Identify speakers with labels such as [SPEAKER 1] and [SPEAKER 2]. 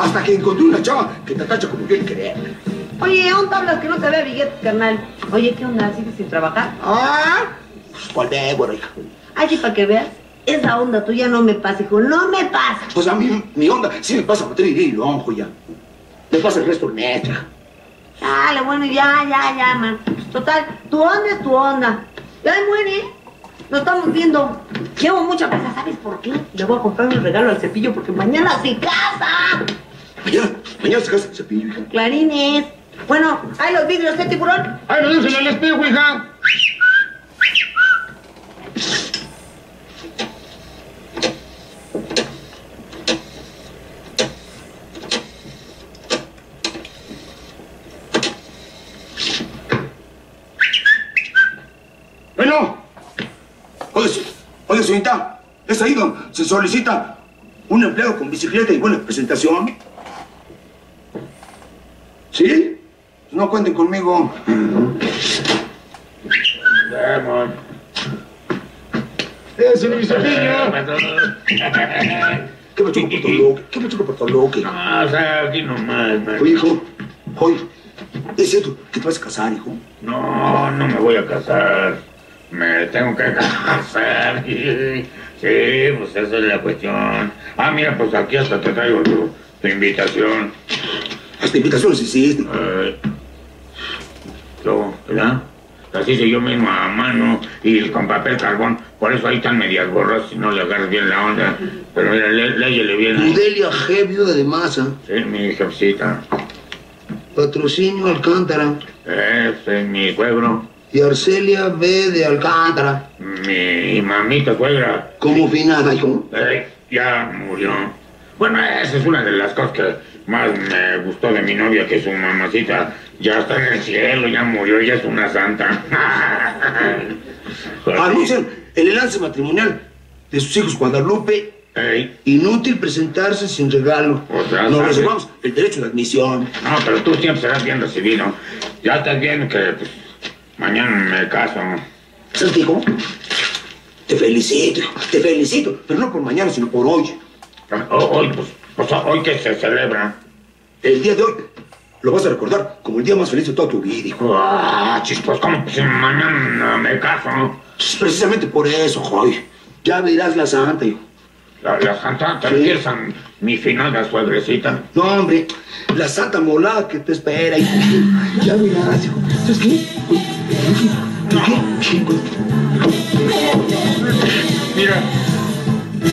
[SPEAKER 1] Hasta que encontré una chava que te atacha como yo el querer.
[SPEAKER 2] Oye, ¿dónde hablas que no te vea billetes, carnal? Oye, ¿qué onda? ¿Sigues sin trabajar?
[SPEAKER 1] Ah, pues cuál Débora, hija.
[SPEAKER 2] Ay, sí, para que veas, esa onda tuya no me pasa, hijo, no me pasa.
[SPEAKER 1] Pues a mí, mi onda, sí me pasa batería y lonjo ya. Me pasa el resto neta.
[SPEAKER 2] Dale, bueno, ya, man. Total, tu onda es tu onda. Ya muere. Nos estamos viendo. Llevo mucha prisa, ¿sabes por qué? Le voy a comprar un regalo al cepillo porque mañana se casa.
[SPEAKER 1] Mañana se casa el cepillo, hija.
[SPEAKER 2] Clarines. Bueno, ahí los vidrios, ¿qué, tiburón?
[SPEAKER 3] ¡Ay, lo dicen en el espejo, hija!
[SPEAKER 1] Bueno. Oye, señorita, ¿es ahí donde se solicita un empleado con bicicleta y buena presentación? ¿Sí? No cuenten conmigo.
[SPEAKER 3] Vamos. ¡Ese Luis Cepillo!
[SPEAKER 1] ¿Qué me choco por todo loco? ¿Qué me choco por todo loco?
[SPEAKER 3] No, o sea, aquí nomás, man.
[SPEAKER 1] Oye, hijo, ¿es cierto que te vas a casar, hijo?
[SPEAKER 3] No, no me voy a casar. Me tengo que casar. Sí, pues esa es la cuestión. Ah, mira, pues aquí hasta te traigo tu invitación.
[SPEAKER 1] Hasta invitaciones hiciste.
[SPEAKER 3] Yo, ¿verdad? Así hice yo mismo a mano y con papel carbón. Por eso ahí están medias borras si no le agarras bien la onda. Pero mira, léyele bien.
[SPEAKER 1] Ludelia G, viuda de masa.
[SPEAKER 3] Sí, mi jefecita.
[SPEAKER 1] Patrocinio Alcántara.
[SPEAKER 3] Ese es mi suegro.
[SPEAKER 1] Y Arcelia B de Alcántara.
[SPEAKER 3] Mi mamita suegra.
[SPEAKER 1] ¿Cómo finada, hijo?
[SPEAKER 3] Ya murió. Bueno, esa es una de las cosas que más me gustó de mi novia, que su mamacita ya está en el cielo, ya murió, ya es una santa.
[SPEAKER 1] Anuncian el enlace matrimonial de sus hijos Guadalupe. Inútil presentarse sin regalo.
[SPEAKER 3] O sea,
[SPEAKER 1] nos reservamos el derecho de admisión.
[SPEAKER 3] No, pero tú siempre serás bien recibido. Ya estás bien que pues, mañana me caso.
[SPEAKER 1] ¿Sabes qué, hijo? Te felicito, pero no por mañana, sino por hoy.
[SPEAKER 3] Hoy, pues hoy que se celebra.
[SPEAKER 1] El día de hoy lo vas a recordar como el día más feliz de toda tu vida, hijo.
[SPEAKER 3] Ah, chispos, ¿cómo pues mañana me caso?
[SPEAKER 1] Precisamente por eso, joy. Ya verás la santa, hijo.
[SPEAKER 3] ¿La santa? ¿Te refieres a mi finada suegrecita?
[SPEAKER 1] No, hombre, la santa molada que te espera, hijo. Ya verás, hijo. ¿Sabes qué? ¿Qué?
[SPEAKER 3] Mira.